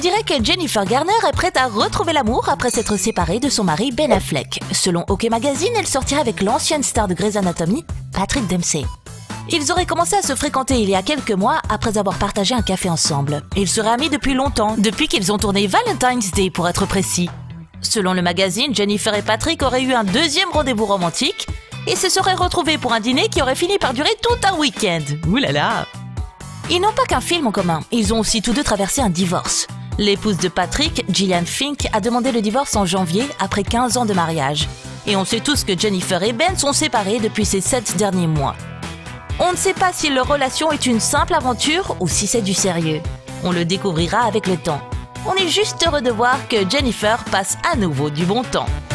dirait que Jennifer Garner est prête à retrouver l'amour après s'être séparée de son mari Ben Affleck. Selon OK Magazine, elle sortirait avec l'ancienne star de Grey's Anatomy, Patrick Dempsey. Ils auraient commencé à se fréquenter il y a quelques mois après avoir partagé un café ensemble. Ils seraient amis depuis longtemps, depuis qu'ils ont tourné Valentine's Day pour être précis. Selon le magazine, Jennifer et Patrick auraient eu un deuxième rendez-vous romantique et se seraient retrouvés pour un dîner qui aurait fini par durer tout un week-end. Ouh là là! Ils n'ont pas qu'un film en commun, ils ont aussi tous deux traversé un divorce. L'épouse de Patrick, Gillian Fink, a demandé le divorce en janvier après 15 ans de mariage. Et on sait tous que Jennifer et Ben sont séparés depuis ces 7 derniers mois. On ne sait pas si leur relation est une simple aventure ou si c'est du sérieux. On le découvrira avec le temps. On est juste heureux de voir que Jennifer passe à nouveau du bon temps.